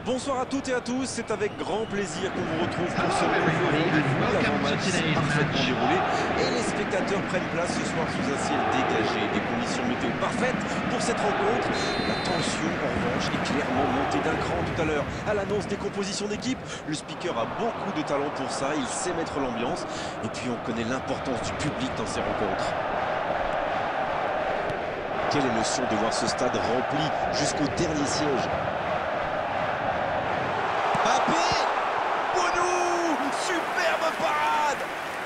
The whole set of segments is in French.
Bonsoir à toutes et à tous, c'est avec grand plaisir qu'on vous retrouve pour ce nouveau rendez-vous. L'avant-match s'est parfaitement déroulé et les spectateurs prennent place ce soir sous un ciel dégagé, des conditions météo parfaites pour cette rencontre. La tension en revanche est clairement montée d'un cran tout à l'heure à l'annonce des compositions d'équipe. Le speaker a beaucoup de talent pour ça, il sait mettre l'ambiance et puis on connaît l'importance du public dans ces rencontres. Quelle émotion de voir ce stade rempli jusqu'au dernier siège. Superbe parade!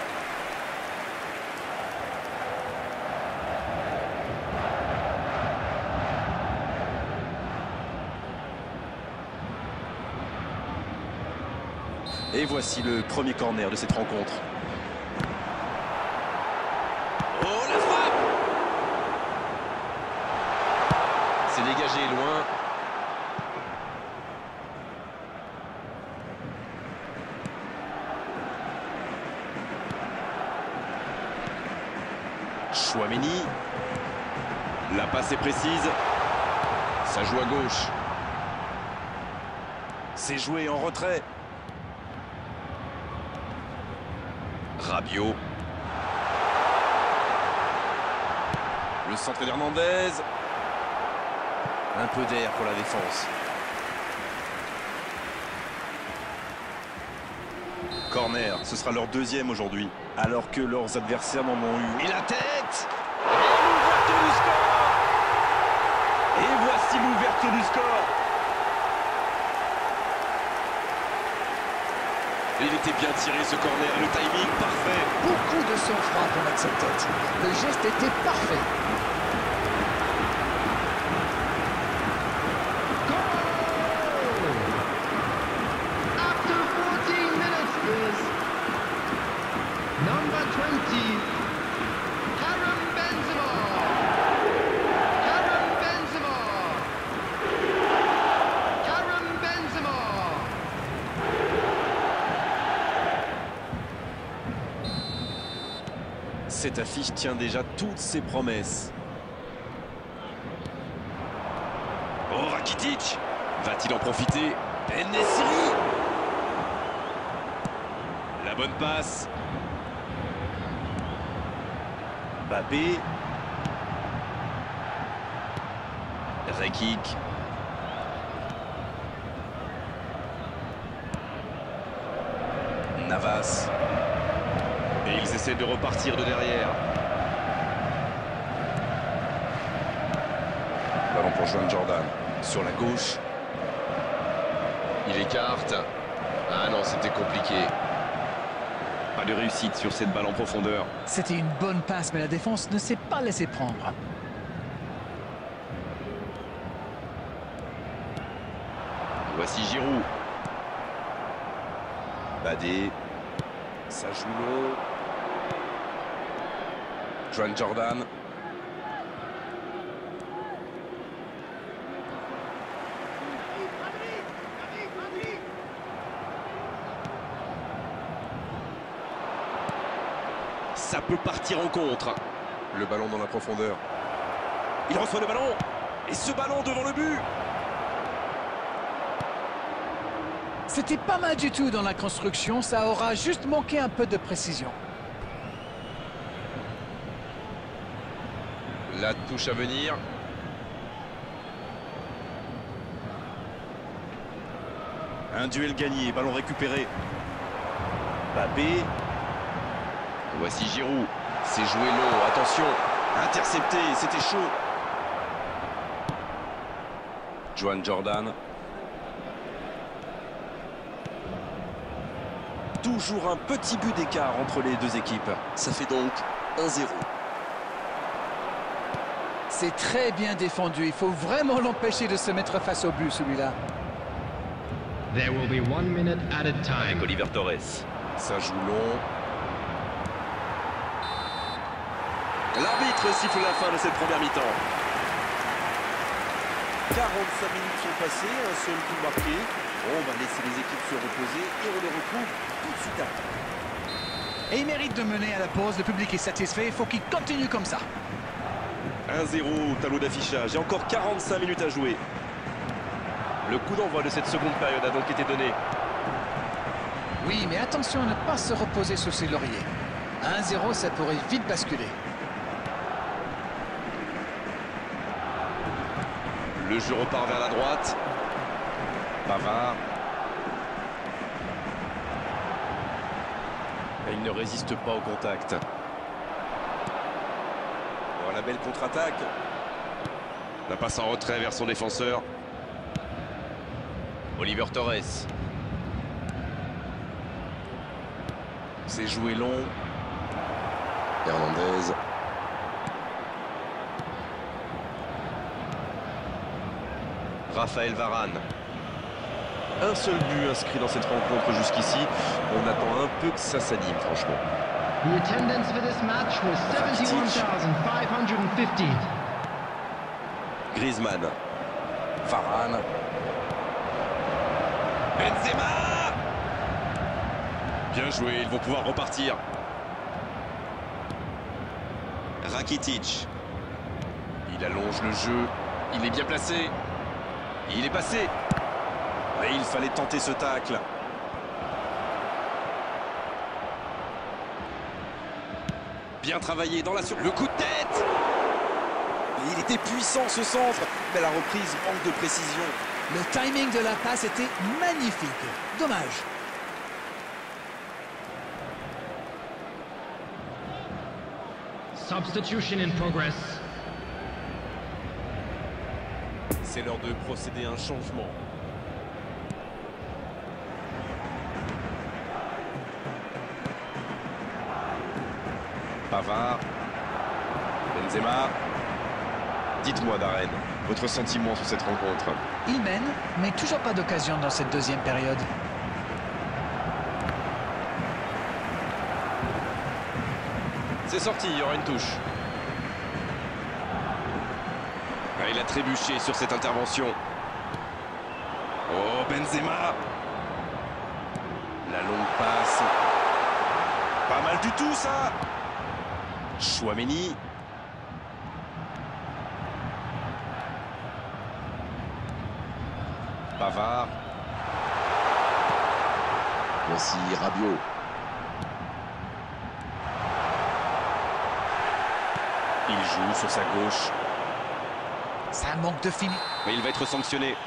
Et voici le premier corner de cette rencontre. Oh, la frappe! C'est dégagé loin. Chouameni. La passe est précise. Ça joue à gauche. C'est joué en retrait. Rabiot. Le centre d'Hernandez. Un peu d'air pour la défense. Corner, ce sera leur deuxième aujourd'hui, alors que leurs adversaires n'en ont eu. Et la tête! Et l'ouverture du score! Et voici l'ouverture du score! Il était bien tiré ce corner, le timing parfait. Beaucoup de sang-froid pour mettre cette tête. Le geste était parfait. Cette affiche tient déjà toutes ses promesses. Oh, Rakitic! Va-t-il en profiter? En-Nesyri! La bonne passe. Mbappé. Rekic. Navas. Et ils essaient de repartir de derrière. Ballon pour Joan Jordan. Sur la gauche. Il écarte. Ah non, c'était compliqué. Pas de réussite sur cette balle en profondeur. C'était une bonne passe, mais la défense ne s'est pas laissée prendre. Voici Giroud. Badé. Ça joue long. Joan Jordan. Ça peut partir en contre. Le ballon dans la profondeur. Il reçoit le ballon. Et ce ballon devant le but. C'était pas mal du tout dans la construction, ça aura juste manqué un peu de précision. La touche à venir. Un duel gagné, ballon récupéré. Mbappé. Voici Giroud. C'est joué long, attention. Intercepté, c'était chaud. Joan Jordan. Toujours un petit but d'écart entre les deux équipes. Ça fait donc 1-0. C'est très bien défendu, il faut vraiment l'empêcher de se mettre face au but, celui-là. There will be 1 minute added time. Avec Oliver Torres. Ça joue long. L'arbitre siffle la fin de cette première mi-temps. 45 minutes sont passées, un seul coup marqué. On va laisser les équipes se reposer et on les retrouve tout de suite après. Et il mérite de mener à la pause, le public est satisfait, il faut qu'il continue comme ça. 1-0 au tableau d'affichage et encore 45 minutes à jouer. Le coup d'envoi de cette seconde période a donc été donné. Oui, mais attention à ne pas se reposer sur ses lauriers. 1-0, ça pourrait vite basculer. Le jeu repart vers la droite. Pavard. Et il ne résiste pas au contact. Oh, la belle contre-attaque. La passe en retrait vers son défenseur. Oliver Torres. C'est joué long. Hernandez. Raphaël Varane. Un seul but inscrit dans cette rencontre jusqu'ici. On attend un peu que ça s'anime, franchement. The attendance for this match was 71,550. Griezmann. Varane. Benzema! Bien joué, ils vont pouvoir repartir. Rakitic. Il allonge le jeu. Il est bien placé. Il est passé. Et il fallait tenter ce tacle. Bien travaillé dans la le coup de tête. Et il était puissant ce centre. Mais la reprise manque de précision. Le timing de la passe était magnifique. Dommage. Substitution in progress. C'est l'heure de procéder à un changement. Pavard. Benzema. Dites-moi, Darren, votre sentiment sur cette rencontre. Il mène, mais toujours pas d'occasion dans cette deuxième période. C'est sorti, il y aura une touche. Ah, il a trébuché sur cette intervention. Oh, Benzema. La longue passe. Pas mal du tout, ça. Chouameni. Pavard. Voici Rabiot. Il joue sur sa gauche. Ça manque de fini. Mais il va être sanctionné.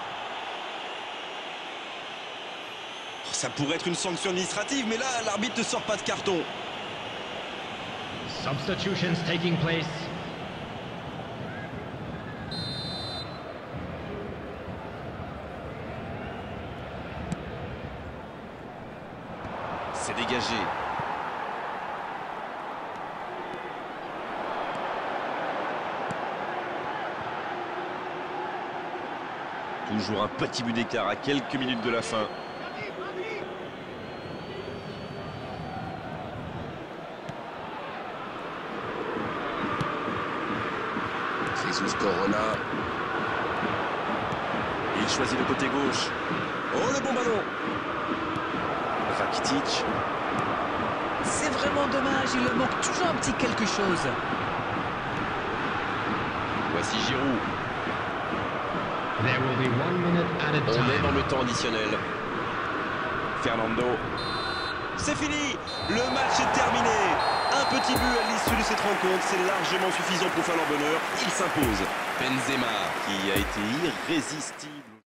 Ça pourrait être une sanction administrative, mais là, l'arbitre ne sort pas de carton. Substitutions taking place. C'est dégagé. Toujours un petit but d'écart à quelques minutes de la fin. Jesus Corona. Il choisit le côté gauche. Oh, le bon ballon. Rakitic. C'est vraiment dommage, il lui manque toujours un petit quelque chose. Voici Giroud. There will be 1 minute added On est dans time. le temps additionnel. Fernando. C'est fini. Le match est terminé. Un petit but à l'issue de cette rencontre, c'est largement suffisant pour faire leur bonheur. Il s'impose. Benzema, qui a été irrésistible.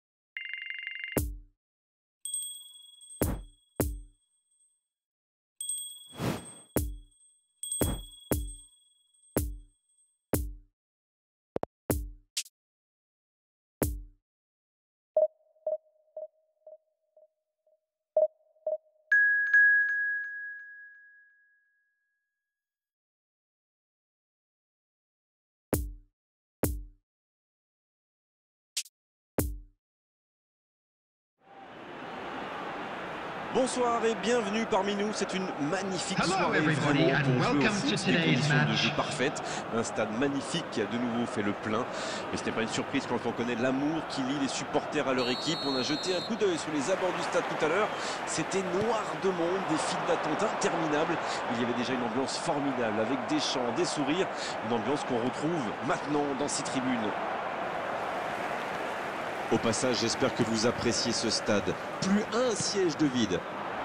Bonsoir et bienvenue parmi nous. C'est une magnifique soirée everybody, vraiment and pour jouer au welcome foot. to Des today's conditions de match. jeu parfaites. Un stade magnifique qui a de nouveau fait le plein. Et ce n'est pas une surprise quand on connaît l'amour qui lie les supporters à leur équipe. On a jeté un coup d'œil sur les abords du stade tout à l'heure. C'était noir de monde, des files d'attente interminables. Il y avait déjà une ambiance formidable avec des chants, des sourires. Une ambiance qu'on retrouve maintenant dans ces tribunes. Au passage, j'espère que vous appréciez ce stade. Plus un siège de vide.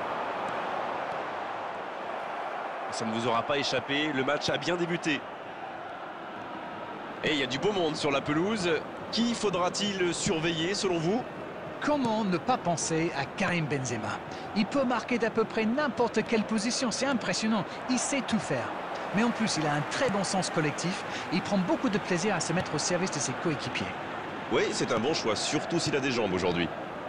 Ça ne vous aura pas échappé, le match a bien débuté. Et il y a du beau monde sur la pelouse. Qui faudra-t-il surveiller selon vous? Comment ne pas penser à Karim Benzema? Il peut marquer d'à peu près n'importe quelle position, c'est impressionnant, il sait tout faire. Mais en plus, il a un très bon sens collectif, il prend beaucoup de plaisir à se mettre au service de ses coéquipiers. Oui, c'est un bon choix, surtout s'il a des jambes aujourd'hui.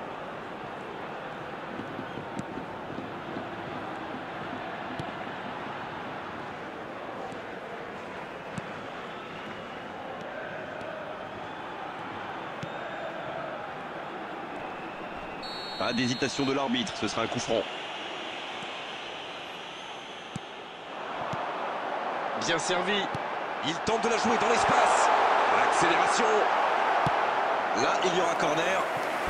Pas d'hésitation de l'arbitre, ce sera un coup franc. Bien servi. Il tente de la jouer dans l'espace. L'accélération. Là, il y aura corner.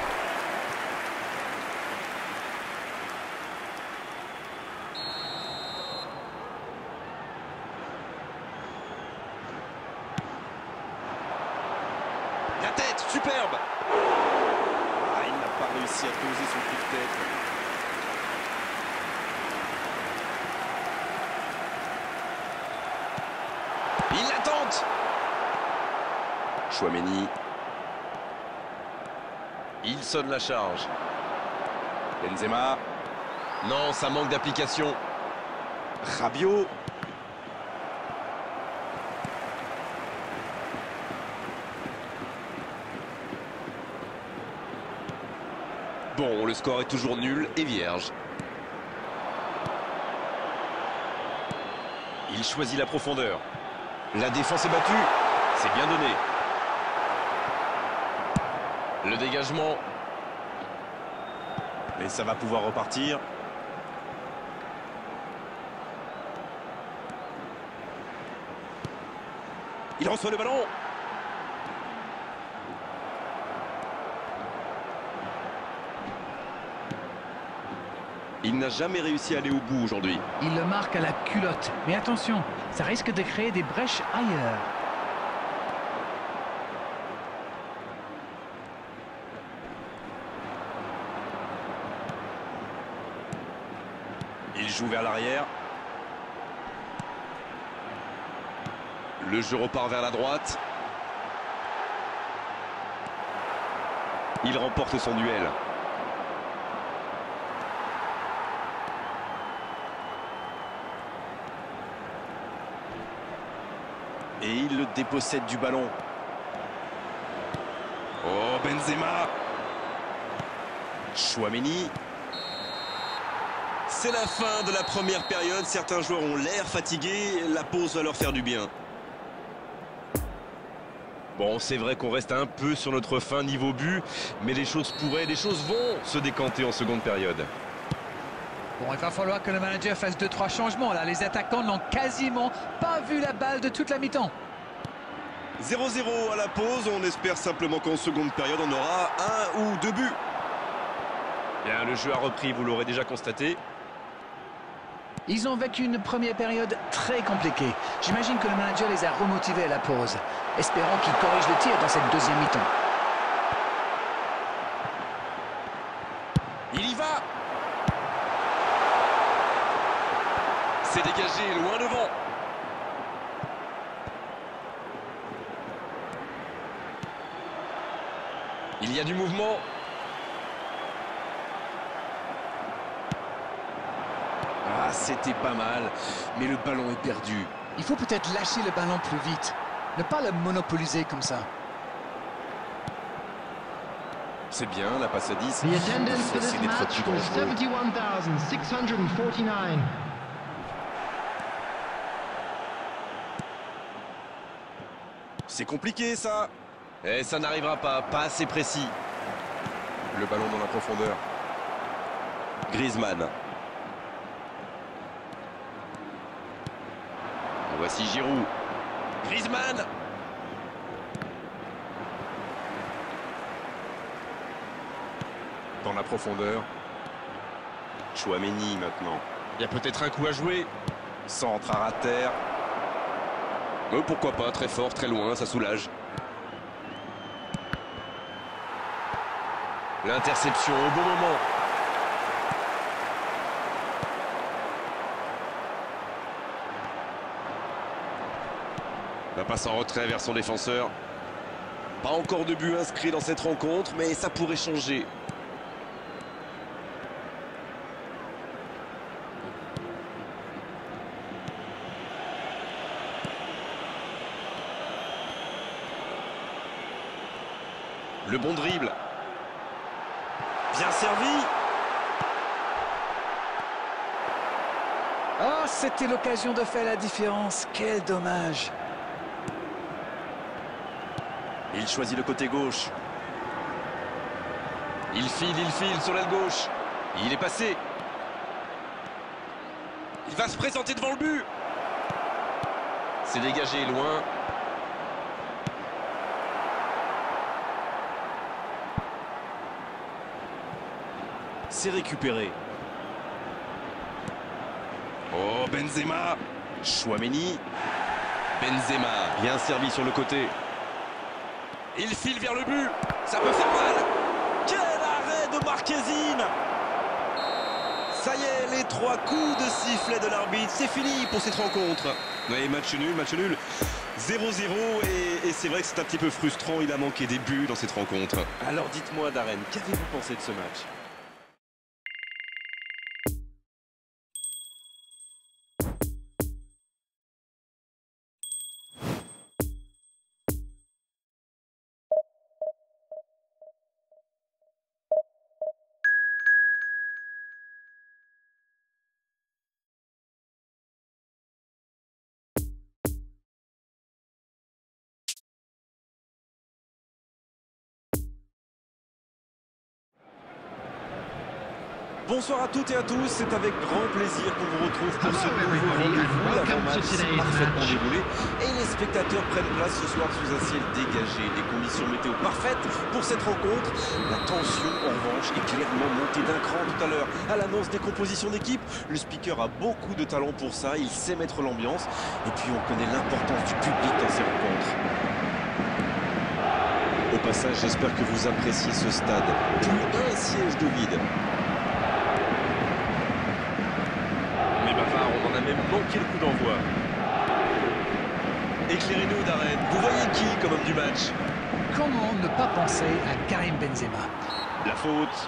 La tête, superbe. Il n'a pas réussi à poser son coup de tête. Il la tente. Chouameni. Il sonne la charge. Benzema. Non, ça manque d'application. Rabiot. Bon, le score est toujours nul et vierge. Il choisit la profondeur. La défense est battue. C'est bien donné. Le dégagement. Et ça va pouvoir repartir. Il reçoit le ballon. Il n'a jamais réussi à aller au bout aujourd'hui. Il le marque à la culotte. Mais attention, ça risque de créer des brèches ailleurs. Il joue vers l'arrière. Le jeu repart vers la droite. Il remporte son duel. Et il le dépossède du ballon. Oh, Benzema. Chouameni. C'est la fin de la première période. Certains joueurs ont l'air fatigués. La pause va leur faire du bien. Bon, c'est vrai qu'on reste un peu sur notre fin niveau but, mais les choses vont se décanter en seconde période. Bon, il va falloir que le manager fasse 2-3 changements. Là, les attaquants n'ont quasiment pas vu la balle de toute la mi-temps. 0-0 à la pause. On espère simplement qu'en seconde période, on aura 1 ou 2 buts. Bien, le jeu a repris, vous l'aurez déjà constaté. Ils ont vécu une première période très compliquée. J'imagine que le manager les a remotivés à la pause. Espérons qu'il corrige le tir dans cette deuxième mi-temps. Il y va. C'est dégagé, loin devant. Il y a du mouvement. Ah, c'était pas mal, mais le ballon est perdu. Il faut peut-être lâcher le ballon plus vite. Ne pas le monopoliser comme ça. C'est bien, la passe à 10. The attendance for this Essayer d'être match plus was dangereux. 71,649. C'est compliqué, ça. Et ça n'arrivera pas, pas assez précis. Le ballon dans la profondeur. Griezmann. Voici Giroud. Griezmann. Dans la profondeur. Chouameni maintenant. Il y a peut-être un coup à jouer. Centre à terre. Pourquoi pas, très fort, très loin, ça soulage. L'interception au bon moment. La passe en retrait vers son défenseur. Pas encore de but inscrit dans cette rencontre, mais ça pourrait changer. Le bon dribble. Bien servi. Oh, c'était l'occasion de faire la différence. Quel dommage. Il choisit le côté gauche. Il file sur l'aile gauche. Il est passé. Il va se présenter devant le but. C'est dégagé loin. C'est récupéré. Oh, Benzema. Chouameni. Benzema, bien servi sur le côté. Il file vers le but. Ça peut faire mal. Quel arrêt de Marquezine. Ça y est, les 3 coups de sifflet de l'arbitre. C'est fini pour cette rencontre. Oui, match nul. 0-0 et c'est vrai que c'est un petit peu frustrant. Il a manqué des buts dans cette rencontre. Alors dites-moi, Darren, qu'avez-vous pensé de ce match ? Bonsoir à toutes et à tous, c'est avec grand plaisir qu'on vous retrouve pour ce nouveau rendez-vous. L'avant-match s'est parfaitement déroulé et les spectateurs prennent place ce soir sous un ciel dégagé. Des conditions météo parfaites pour cette rencontre. La tension, en revanche, est clairement montée d'un cran tout à l'heure. À l'annonce des compositions d'équipe, le speaker a beaucoup de talent pour ça, il sait mettre l'ambiance. Et puis on connaît l'importance du public dans ces rencontres. Au passage, j'espère que vous appréciez ce stade. Plus un siège de vide. On a même manqué le coup d'envoi. Éclairez-nous, Darren. Vous voyez qui comme homme du match? Comment ne pas penser à Karim Benzema? La faute.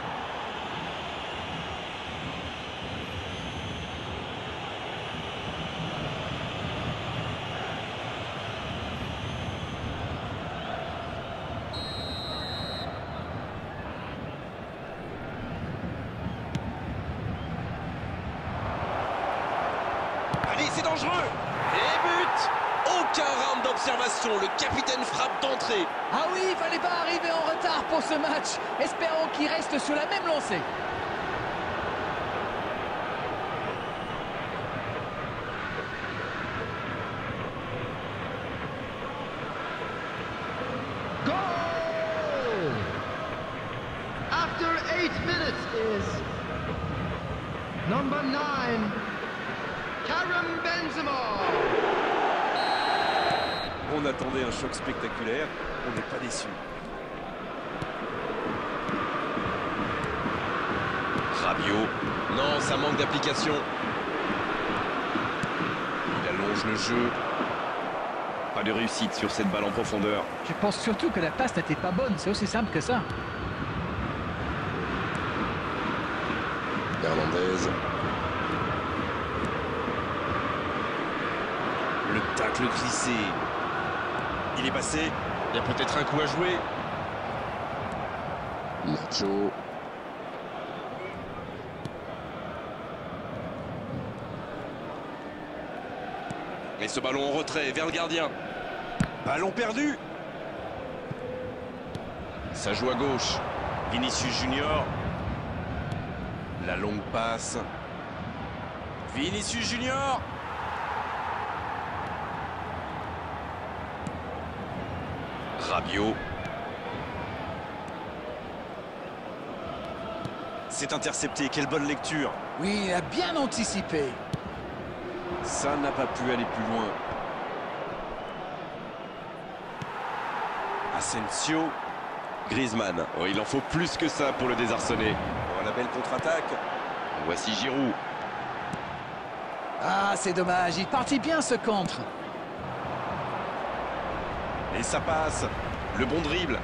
Allez, c'est dangereux. Et but. Aucun round d'observation. Le capitaine frappe d'entrée. Ah oui, il fallait pas arriver en retard pour ce match. Espérons qu'il reste sur la même lancée. Goal! After 8 minutes is number 9, Karim Benzema. On attendait un choc spectaculaire. On n'est pas déçus. Rabiot. Non, ça manque d'application. Il allonge le jeu. Pas de réussite sur cette balle en profondeur. Je pense surtout que la passe n'était pas bonne. C'est aussi simple que ça. Hernandez. Le tacle glissé. Il est passé. Il y a peut-être un coup à jouer. Nacho. Et ce ballon en retrait vers le gardien. Ballon perdu. Ça joue à gauche. Vinicius Junior. La longue passe. Vinicius Junior. Rabiot. C'est intercepté, quelle bonne lecture. Oui, il a bien anticipé. Ça n'a pas pu aller plus loin. Asensio. Griezmann. Oh, il en faut plus que ça pour le désarçonner. Oh, la belle contre-attaque. Voici Giroud. Ah, c'est dommage, il partit bien ce contre. Et ça passe. Le bon dribble.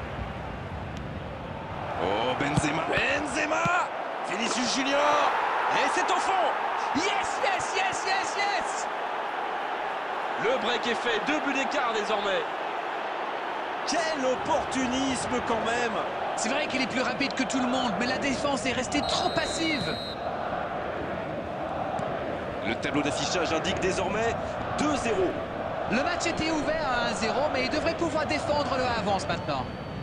Oh, Benzema. Benzema. Vinicius Junior. Et c'est au fond. Yes, yes, yes, yes, yes. Le break est fait. 2 buts d'écart désormais. Quel opportunisme quand même. C'est vrai qu'il est plus rapide que tout le monde, mais la défense est restée trop passive. Le tableau d'affichage indique désormais 2-0. Le match était ouvert à 1-0, mais il devrait pouvoir défendre le avance maintenant.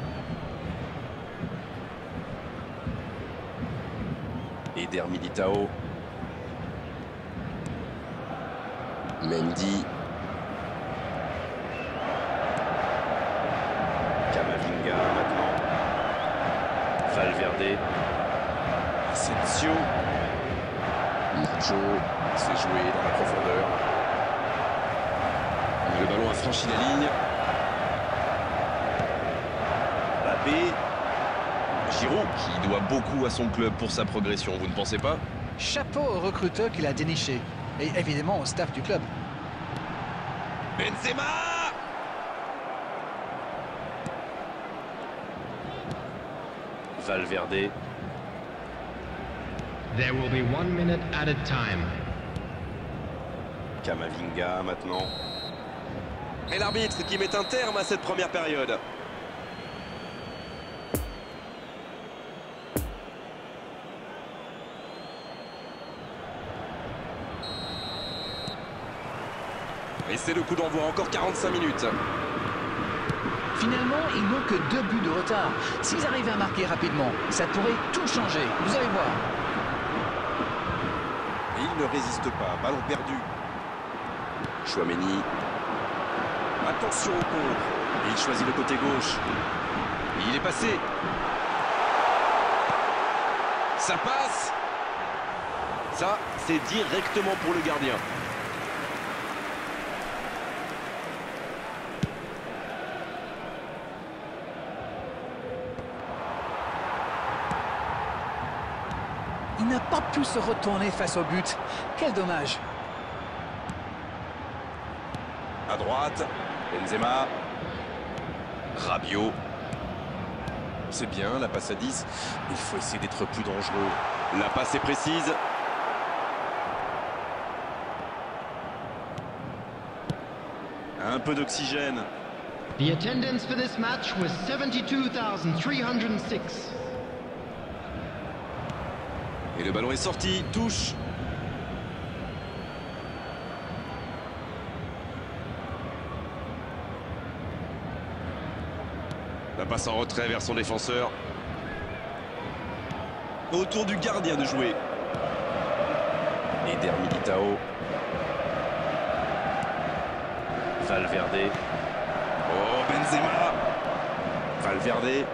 Eder Militao. Mendy. Camavinga maintenant. Valverde. Asensio. Nacho. C'est joué dans la profondeur. Le ballon a franchi la ligne. Mbappé. Giroud, qui doit beaucoup à son club pour sa progression, vous ne pensez pas? Chapeau au recruteur qu'il a déniché. Et évidemment au staff du club. Benzema! Valverde. There will be 1 minute added time. Camavinga maintenant. Et l'arbitre qui met un terme à cette première période. Et c'est le coup d'envoi, encore 45 minutes. Finalement, ils n'ont que 2 buts de retard. S'ils arrivent à marquer rapidement, ça pourrait tout changer. Vous allez voir. Et il ne résiste pas. Ballon perdu. Chouameni. Attention au contre. Et il choisit le côté gauche. Et il est passé. Ça passe. Ça, c'est directement pour le gardien. Il n'a pas pu se retourner face au but. Quel dommage. À droite, Benzema. Rabiot. C'est bien, la passe à 10. Il faut essayer d'être plus dangereux. La passe est précise. Un peu d'oxygène. The attendance for this match was 72,306. Et le ballon est sorti, touche. La passe en retrait vers son défenseur. Autour du gardien de jouer. Eder Militao. Valverde. Oh, Benzema. Valverde.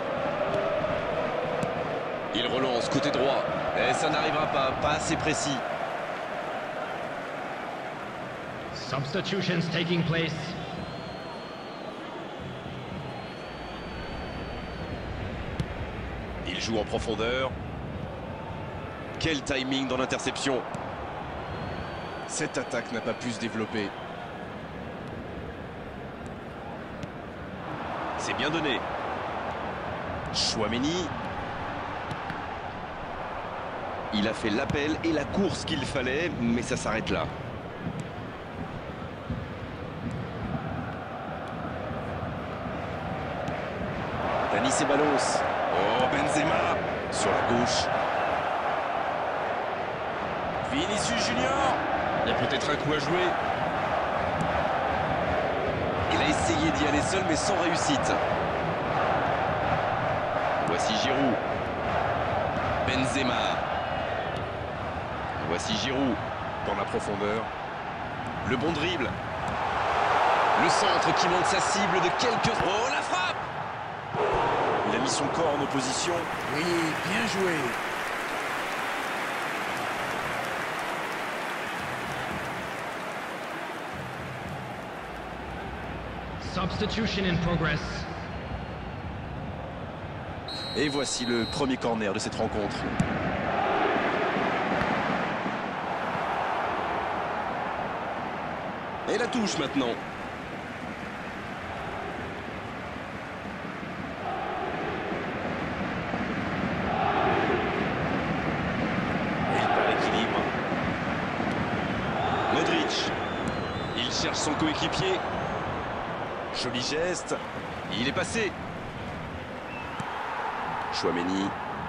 Il relance côté droit. Et ça n'arrivera pas assez précis. Substitutions taking place. Il joue en profondeur. Quel timing dans l'interception. Cette attaque n'a pas pu se développer. C'est bien donné. Chouameni. Il a fait l'appel et la course qu'il fallait, mais ça s'arrête là. Dani Ceballos. Oh, Benzema. Sur la gauche. Vinicius Junior. Il y a peut-être un coup à jouer. Il a essayé d'y aller seul, mais sans réussite. Voici Giroud. Benzema. Voici Giroud dans la profondeur. Le bon dribble. Le centre qui monte sa cible de quelques... Oh, la frappe! Il a mis son corps en opposition. Oui, bien joué. Substitution in progress. Et voici le premier corner de cette rencontre. Et la touche maintenant. Et il perd l'équilibre. Modric. Il cherche son coéquipier. Joli geste. Il est passé. Chouameni.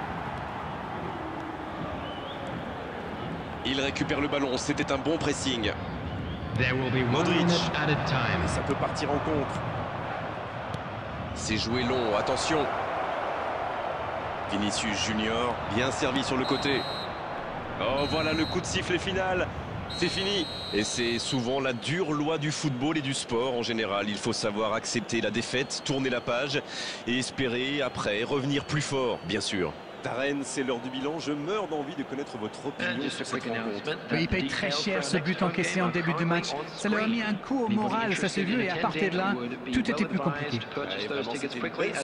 Il récupère le ballon. C'était un bon pressing. Modric. Et ça peut partir en contre. C'est joué long. Attention. Vinicius Junior. Bien servi sur le côté. Oh, voilà le coup de sifflet final. C'est fini. Et c'est souvent la dure loi du football et du sport en général. Il faut savoir accepter la défaite, tourner la page et espérer après revenir plus fort, bien sûr. Darren, c'est l'heure du bilan. Je meurs d'envie de connaître votre opinion sur cette rencontre. Il paye très cher ce but encaissé en début de match. Ça leur a mis un coup au moral, ça s'est vu, et à partir de là, tout était plus compliqué. Ouais, vraiment, c'était une belle